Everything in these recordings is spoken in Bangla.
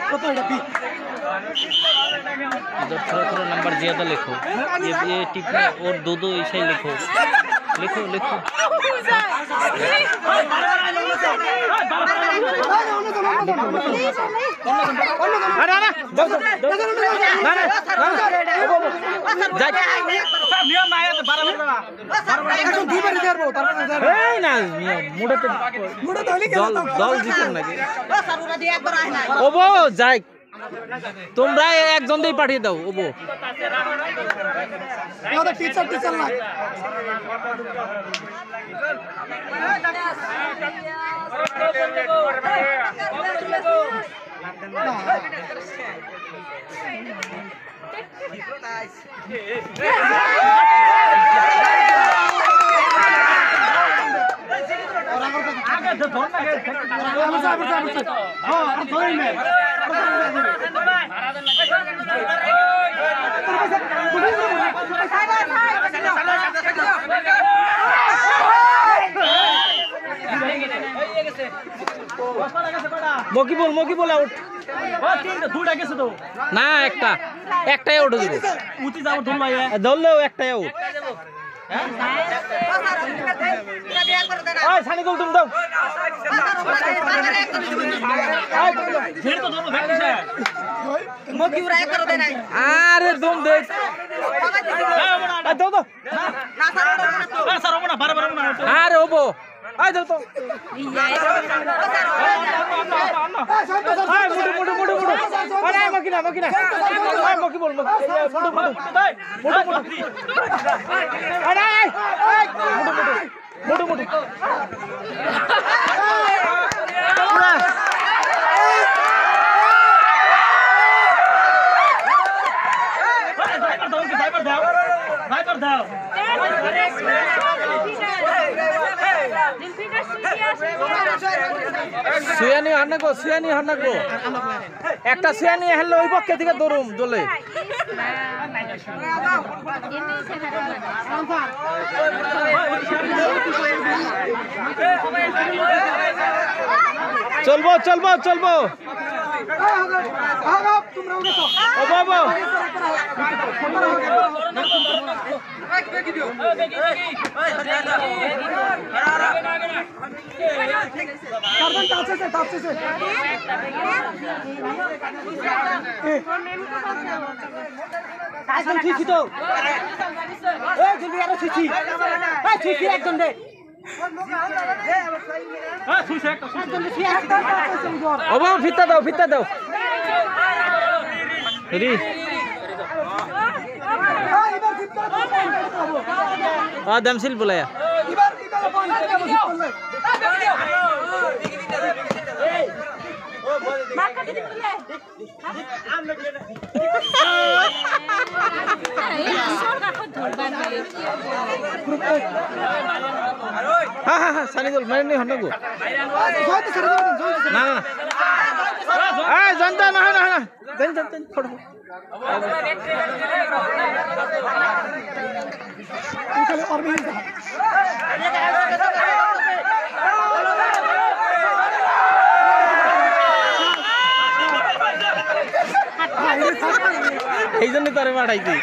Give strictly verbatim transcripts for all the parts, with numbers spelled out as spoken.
इधर थोड़ा थोड़ा नंबर ज्यादा लिखो, ये ये टिप में और दो दो ऐसे ही लिखो, लिखो लिखो। যাই তোমরা একজন দিয়ে পাঠিয়ে দাও ওবো টিচার টিচার না মকি বল মকি বল আউট না একটা একটাই আউট দিব ধরলেও একটাই আউট সানিকুল তুমি দাও আরে দম দেখ দাও দাও আরে হবো আয় দাও তো মুটু মুটু মুটু মুটু আরে মকি না মকি না আয় মকি বল মকি মুটু মুটু মুটু মুটু আরে মুটু মুটু মুটু মুটু সুয়ানি হান্নাকো সুয়ানি হান্নাকো একটা সুয়ানি হেললে ওই পক্ষে থেকে দৌড়ুম দলে চলবো চলবো চলবো ও বাবা ও বাবা ফিতা দাও ফিতা দাও রি हाँ दमसिल बुलाया हाँ हाँ हाँ सानी बोल मैं नहीं हटना को ना ना आ जनता ना ना ना जन जन जन छोड़ এই জন্য তারে পাঠাইছি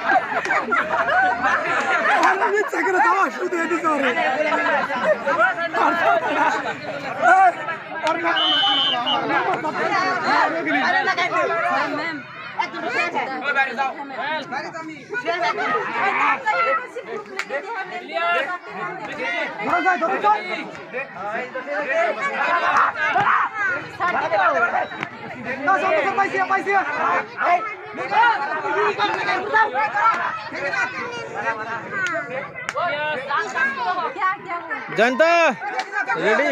जनता रेडी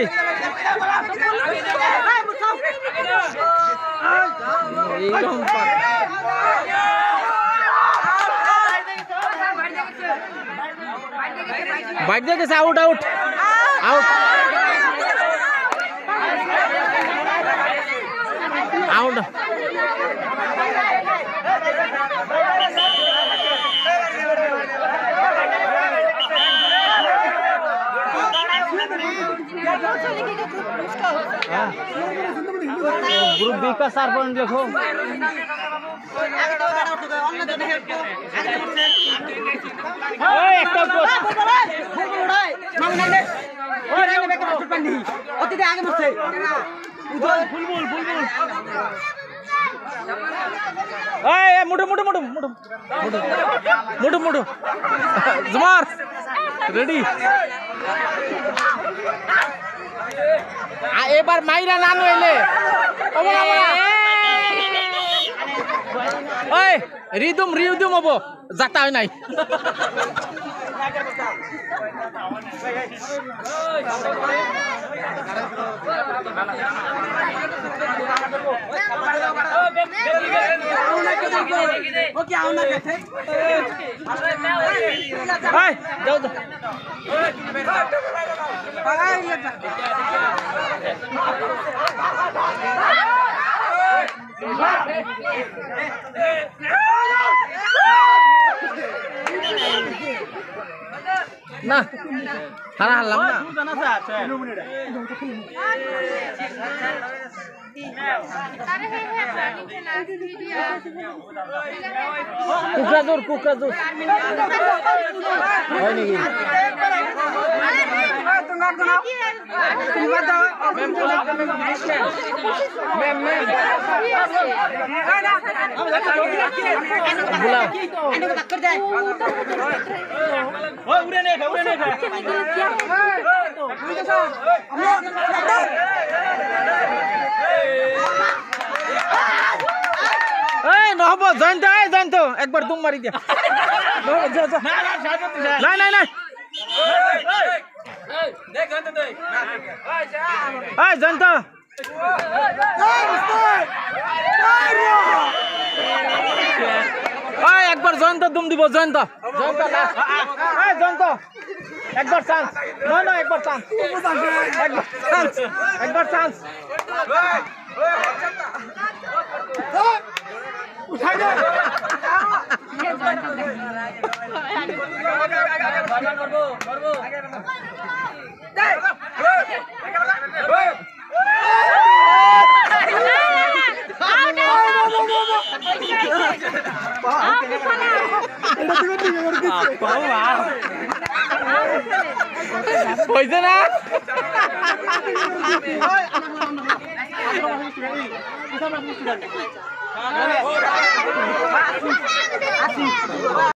बैठ जाए कैसे आउट आउट आउट आउट चले ग्रुप बी का चार पॉइंट लिखो मुठो मुठो मुठो मुठो मुठो मुठो जुमार रेडी এবার মাইরা না নইলে ওই রিদুম রিদুম হবো যাতা হয় নাই ओके आओ ना कहते हाय जाओ जाओ না হারা হারলাম না কুকরাজোর কুকরাজোর হয় নাকি উড়ে নেই উড়ে নেই নহব জয়ন্ত জয়ন্ত একবার দুম মারি দিয়া নাই নাই নাই জয়ন্ত একবার জয়ন্ত দুম দিব জয়ন্ত জয়ন্ত জয়ন্ত একবার চান্স নয় নয় একবার চান্স একবার চান্স একবার চান্স উঠাই দে হয়েছে না